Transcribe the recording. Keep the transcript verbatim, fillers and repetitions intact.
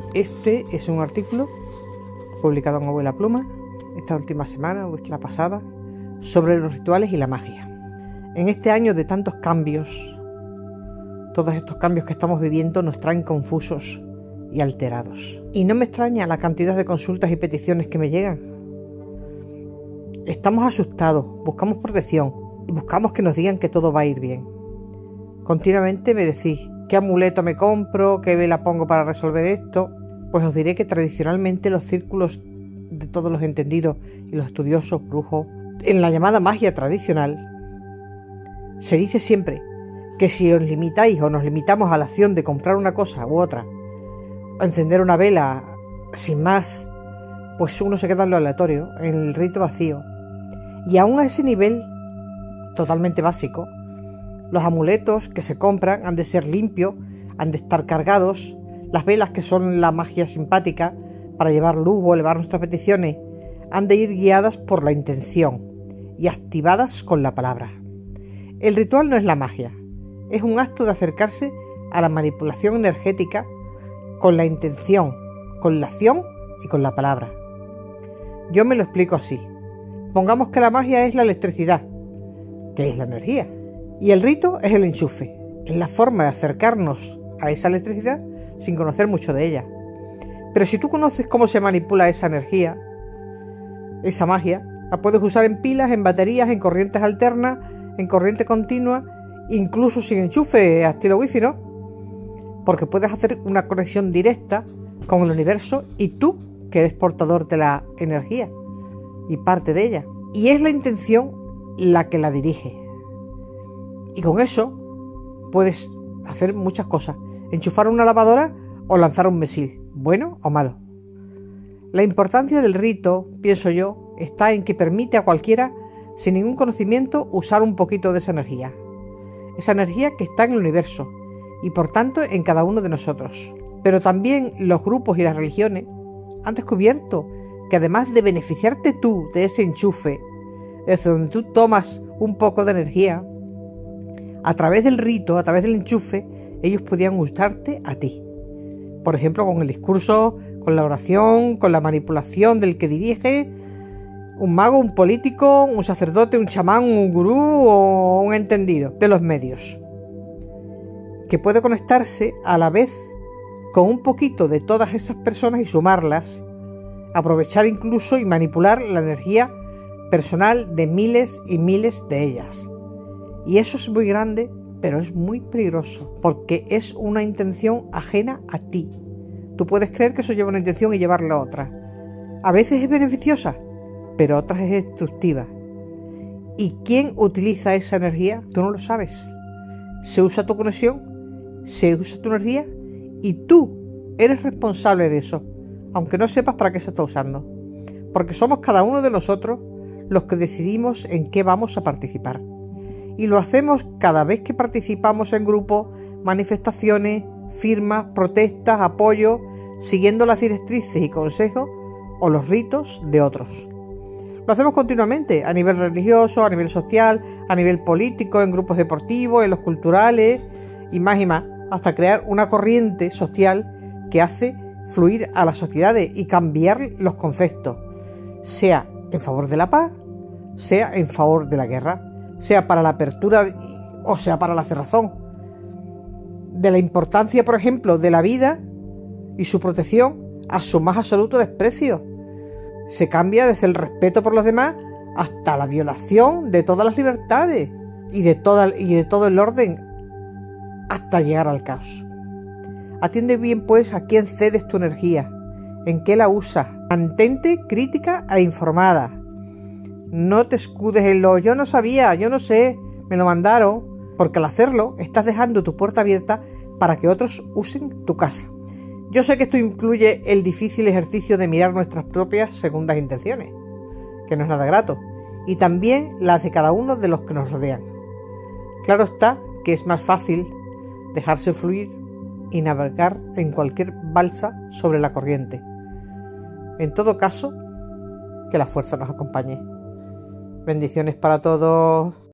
Este es un artículo publicado en Abuela Pluma esta última semana o la pasada sobre los rituales y la magia. En este año de tantos cambios, todos estos cambios que estamos viviendo nos traen confusos y alterados. Y no me extraña la cantidad de consultas y peticiones que me llegan. Estamos asustados, buscamos protección y buscamos que nos digan que todo va a ir bien. Continuamente me decís, ¿qué amuleto me compro? ¿Qué vela pongo para resolver esto? Pues os diré que tradicionalmente los círculos de todos los entendidos y los estudiosos brujos, en la llamada magia tradicional, se dice siempre que si os limitáis o nos limitamos a la acción de comprar una cosa u otra, o encender una vela sin más, pues uno se queda en lo aleatorio, en el rito vacío. Y aún a ese nivel totalmente básico, los amuletos que se compran han de ser limpios, han de estar cargados, las velas, que son la magia simpática para llevar luz o elevar nuestras peticiones, han de ir guiadas por la intención y activadas con la palabra. El ritual no es la magia, es un acto de acercarse a la manipulación energética con la intención, con la acción y con la palabra. Yo me lo explico así. Pongamos que la magia es la electricidad, que es la energía, y el rito es el enchufe, es la forma de acercarnos a esa electricidad sin conocer mucho de ella. Pero si tú conoces cómo se manipula esa energía, esa magia, la puedes usar en pilas, en baterías, en corrientes alternas, en corriente continua, incluso sin enchufe a estilo wifi, ¿no? Porque puedes hacer una conexión directa con el universo y tú, que eres portador de la energía y parte de ella. Y es la intención la que la dirige. Y con eso puedes hacer muchas cosas. Enchufar una lavadora o lanzar un misil, bueno o malo. La importancia del rito, pienso yo, está en que permite a cualquiera, sin ningún conocimiento, usar un poquito de esa energía. Esa energía que está en el universo y por tanto en cada uno de nosotros. Pero también los grupos y las religiones han descubierto que además de beneficiarte tú de ese enchufe, desde donde tú tomas un poco de energía, a través del rito, a través del enchufe, ellos podían gustarte a ti. Por ejemplo, con el discurso, con la oración, con la manipulación del que dirige, un mago, un político, un sacerdote, un chamán, un gurú o un entendido de los medios, que puede conectarse a la vez con un poquito de todas esas personas y sumarlas, aprovechar incluso y manipular la energía personal de miles y miles de ellas. Y eso es muy grande, pero es muy peligroso, porque es una intención ajena a ti. Tú puedes creer que eso lleva una intención y llevarla a otra. A veces es beneficiosa, pero otras es destructiva. ¿Y quién utiliza esa energía? Tú no lo sabes. Se usa tu conexión, se usa tu energía y tú eres responsable de eso, aunque no sepas para qué se está usando. Porque somos cada uno de nosotros los que decidimos en qué vamos a participar. Y lo hacemos cada vez que participamos en grupos, manifestaciones, firmas, protestas, apoyo, siguiendo las directrices y consejos o los ritos de otros. Lo hacemos continuamente, a nivel religioso, a nivel social, a nivel político, en grupos deportivos, en los culturales y más y más, hasta crear una corriente social que hace fluir a las sociedades y cambiar los conceptos, sea en favor de la paz, sea en favor de la guerra, sea para la apertura o sea para la cerrazón, de la importancia, por ejemplo, de la vida y su protección a su más absoluto desprecio. Se cambia desde el respeto por los demás hasta la violación de todas las libertades y de, toda, y de todo el orden hasta llegar al caos. Atiende bien pues a quién cedes tu energía, en qué la usas. Mantente crítica e informada. No te escudes en lo yo no sabía, yo no sé, me lo mandaron, porque al hacerlo estás dejando tu puerta abierta para que otros usen tu casa. Yo sé que esto incluye el difícil ejercicio de mirar nuestras propias segundas intenciones, que no es nada grato, y también las de cada uno de los que nos rodean. Claro está que es más fácil dejarse fluir y navegar en cualquier balsa sobre la corriente. En todo caso, que la fuerza nos acompañe. Bendiciones para todos.